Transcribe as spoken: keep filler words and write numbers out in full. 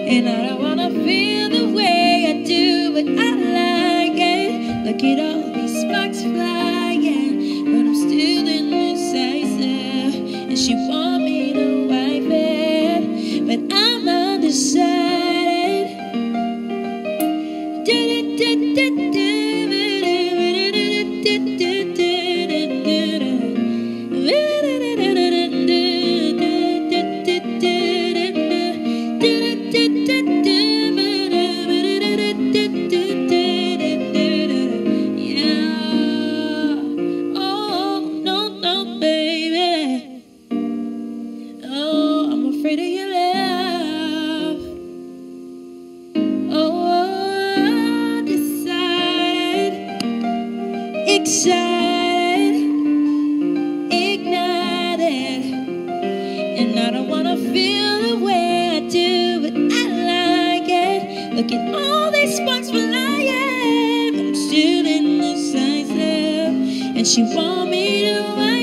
And I don't wanna feel the way I do, but I like it. Look at all these sparks flying, but I'm still indecisive. And she want me to wipe it, but I'm undecided. Afraid of your love. Oh, undecided, excited, ignited. And I don't wanna feel the way I do, but I like it. Look at all these sparks flying, but I'm still indecisive. And she want me to